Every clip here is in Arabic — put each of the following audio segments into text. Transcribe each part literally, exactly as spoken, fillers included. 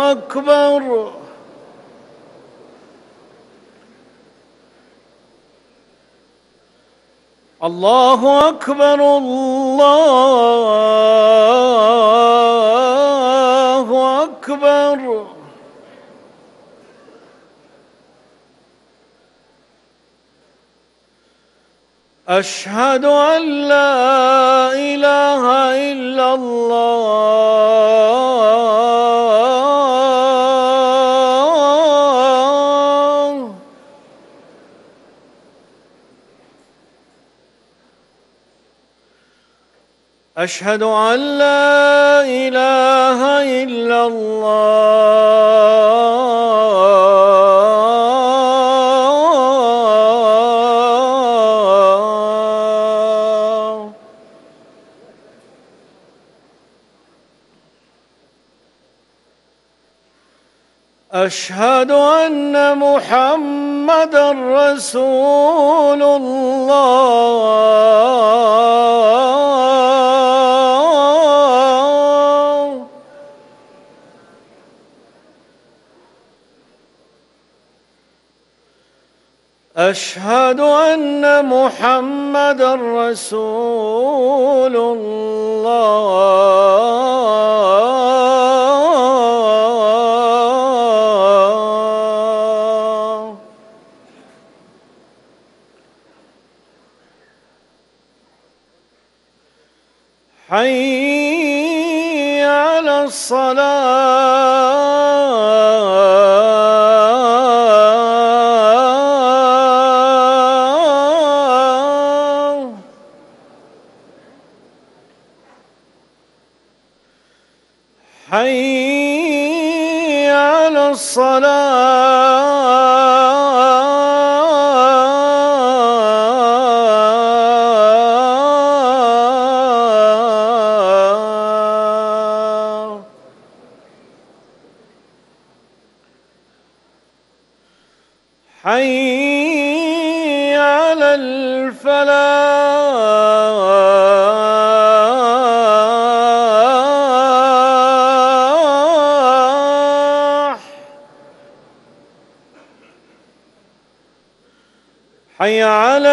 أكبر. الله أكبر. الله أكبر. أشهد أن لا إله إلا الله. أشهد أن لا إله إلا الله. أشهد أن محمدًا رسول الله. أشهد أن محمدًا رسول الله. حي على الصلاة. حي على الصلاة. حي على الفلاح. حي على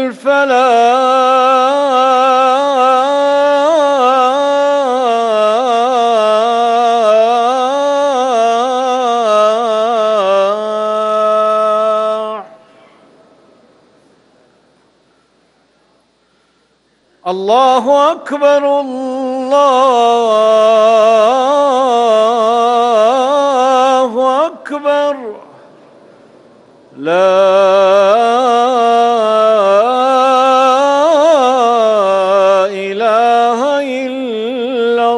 الفلاح. الله أكبر. الله أكبر. لا إله إلا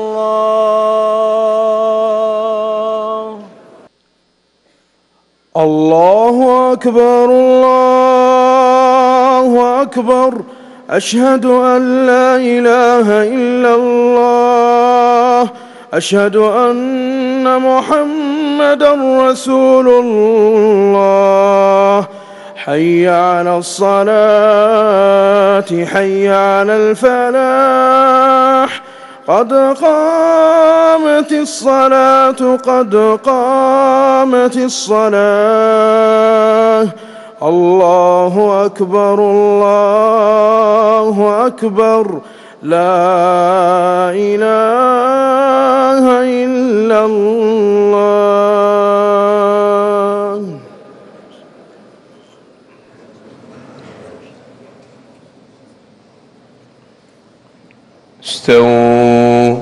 الله. الله أكبر. الله أكبر. أشهد أن لا إله إلا الله. أشهد أن محمدًا رسول الله. حي على الصلاة. حي على الفلاح. قد قامت الصلاة. قد قامت الصلاة. الله أكبر. الله أكبر. لا إله إلا الله. استووا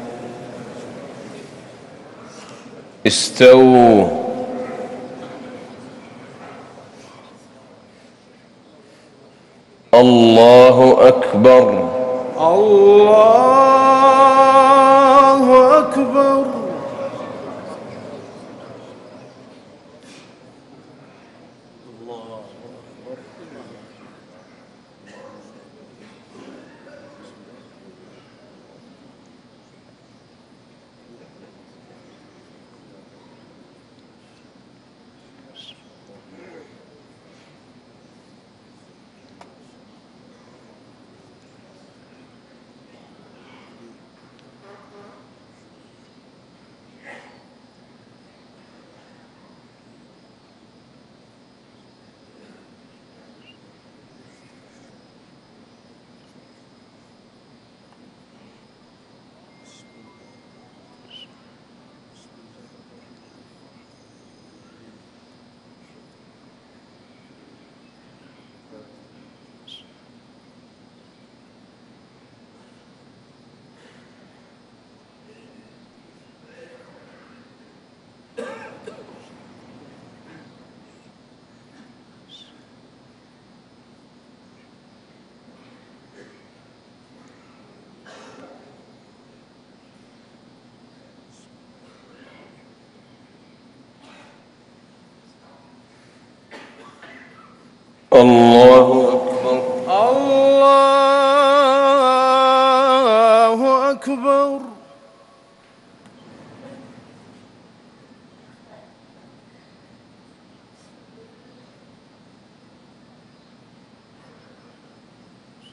استووا. الله أكبر. الله أكبر.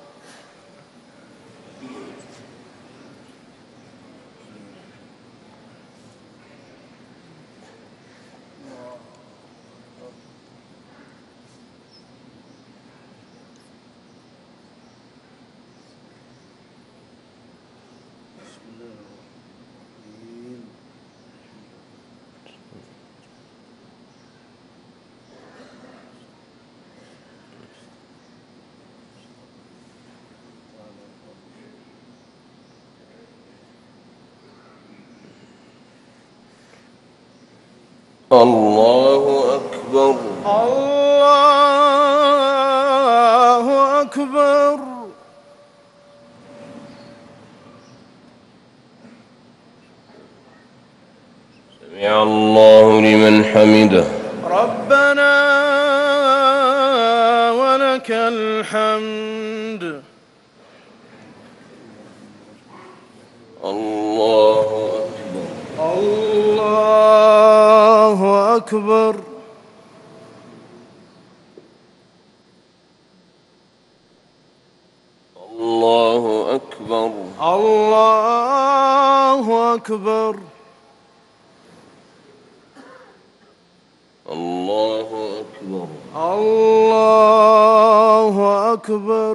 الله أكبر. الله أكبر. سمع الله لمن حمده. ربنا ولك الحمد. الله أكبر. الله أكبر. الله أكبر. الله أكبر. الله أكبر. الله أكبر.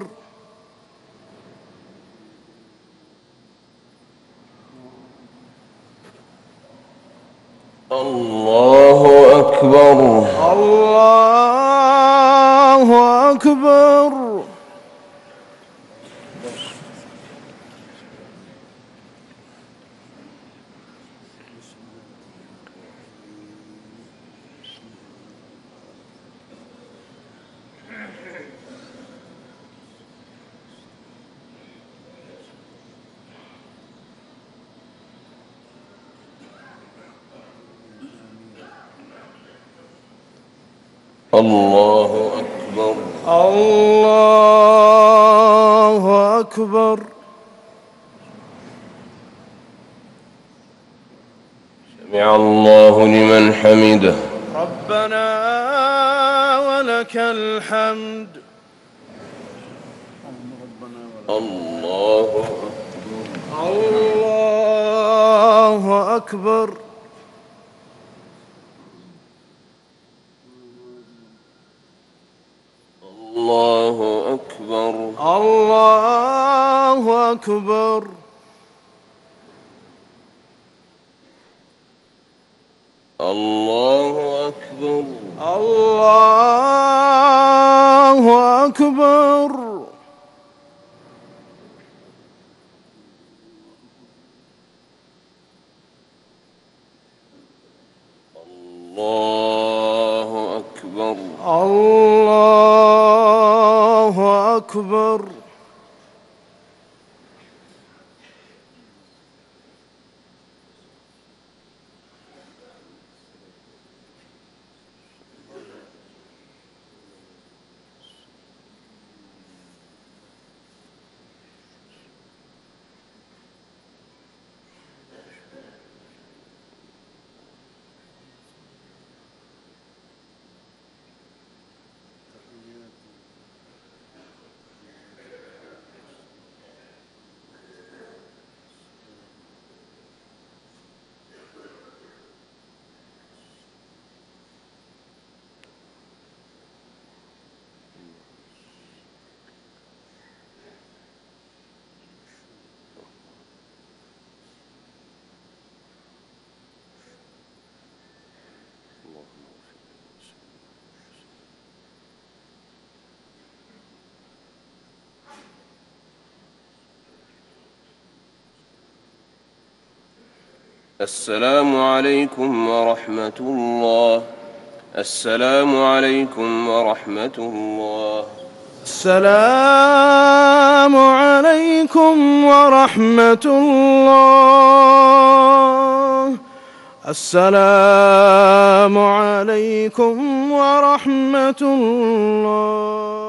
الله أكبر. الله أكبر. الله أكبر. الله أكبر. سمع الله لمن حمده. ربنا ولك الحمد. الله الله أكبر. الله أكبر. الله أكبر. الله أكبر. الله أكبر. الله أكبر. الله أكبر. السلام عليكم ورحمة الله. السلام عليكم ورحمة الله. السلام عليكم ورحمة الله. السلام عليكم ورحمة الله.